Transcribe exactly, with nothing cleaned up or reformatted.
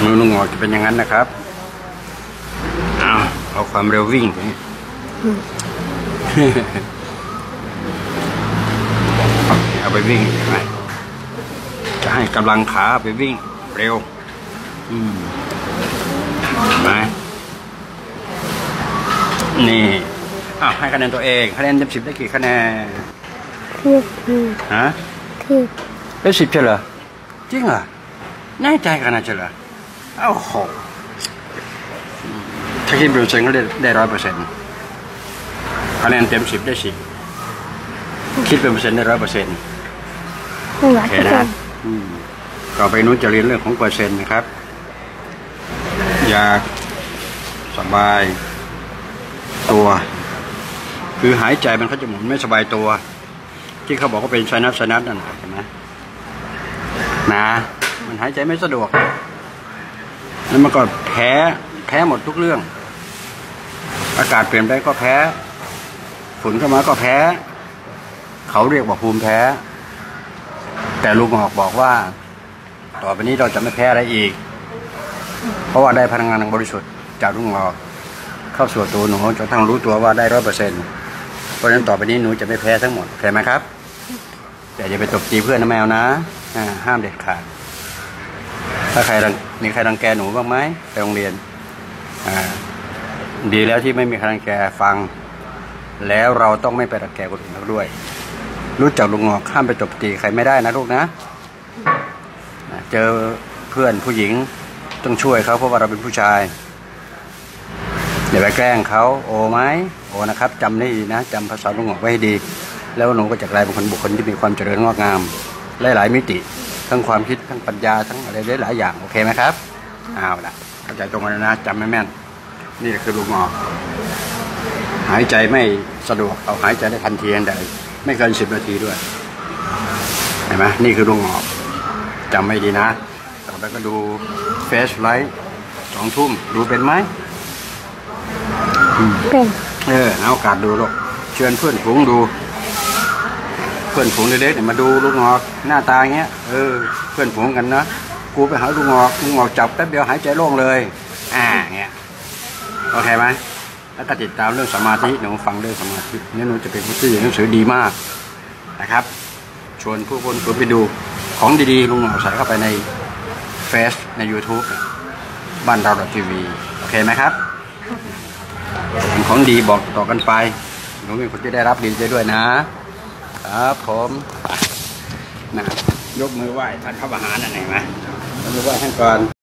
มือลุงหงอจะเป็นอย่างนั้นนะครับเอาเอาความเร็ววิ่งไปเอาไปวิ่งใช่ไหมจะให้กำลังขาไปวิ่งเร็วอืมไหมนี่อ้าวให้คะแนนตัวเองคะแนนเต็มสิบได้กี่คะแนนฮะได้สิบใช่เหรอจริงเหรอแน่ใจขนาดใช่เหรอโอ้โหถ้าคิดเป็นเปอร์เซ็นต์ก็ได้ได้ร้อยเปอร์เซ็นต์คะแนนเต็มสิบได้สิบคิดเป็นเปอร์เซ็นต์ได้ร้อยเปอร์เซ็นต์โอเคนะต่อไปนู้นจะเรียนเรื่องของเปอร์เซ็นต์นะครับอยากสบายตัวคือหายใจมันเขาจะหมุนไม่สบายตัวที่เขาบอกว่าเป็นไซนัสไซนัสนั่นเห็นไหมนะมันหายใจไม่สะดวกแล้วมันก็แพ้แพ้หมดทุกเรื่องอากาศเปลี่ยนไปก็แพ้ฝุ่นเข้ามาก็แพ้เขาเรียกว่าภูมิแพ้แต่ลุงหอกบอกว่าต่อไปนี้เราจะไม่แพ้อะไรอีกเพราะว่าได้พลังงานบริสุทธิ์จากลุงหอกเข้าสู่ตัวหนูจนทั้งรู้ตัวว่าได้ร้อยเปอร์เซ็นต์เพราะฉะนั้นต่อไปนี้หนูจะไม่แพ้ทั้งหมดเข้าไหมครับแต่อย่าไปตบตีเพื่อนนะแมวนะห้ามเด็ดขาดถ้าใครมีใครรังแกหนูบ้างไหมไปโรงเรียนดีแล้วที่ไม่มีใครรังแกฟังแล้วเราต้องไม่ไปรังแกคนอื่นด้วยรู้จักลุงหอกห้ามไปตบตีใครไม่ได้นะลูกนะเจอเพื่อนผู้หญิงต้องช่วยเขาเพราะว่าเราเป็นผู้ชายอย่าไปแกล้งเขาโอไหมโอนะครับจำได้ดีนะจำภาษาลุงหอกไว้ให้ดีแล้วหนูก็จะกลายเป็นคนบุคคลที่มีความเจริญงอกงามหลายๆมิติทั้งความคิดทั้งปัญญาทั้งอะไรได้หลายอย่างโอเคไหมครับเอาละเข้าใจตรงกันนะจำไม่แม่นนี่คือลุงหอกหายใจไม่สะดวกเอาหายใจได้ทันทีทันใดไม่เกินสิบนาทีด้วยเห็นไหมนี่คือลุงหอกจำไม่ดีนะต่อไปก็ดูเฟซไลท์สองทุ่มดูเป็นไหมเป็นเออเอาโอกาสดูลูกเชิญเพื่อนฝูงดูเพื่อนฝูงเล็กๆเนี่ยมาดูลุงหอกหน้าตาเงี้ยเออเพื่อนฝูงกันนะกูไปหาลุงหอกลุงหอกจับแป๊บเดียวหายใจโล่งเลยอ่าเงี้ยโอเคไหมแล้วก็ติดตามเรื่องสมาธิหนูฟังเรื่องสมาธินี่หนูจะเป็นผู้ที่อ่านหนังสือดีมากนะครับชวนผู้คนไปดูของดีๆลุงหอกใส่เข้าไปในเฟซใน ยูทูบ บ้านเราทีวีโอเคไหมครับของดีบอกต่อกันไปหนูเป็นคนที่ได้รับดีใจด้วยนะครับผมนะยกมือไหว้ท่านพระมหานั่นเองไหมยกมือไหว้ท่านก่อน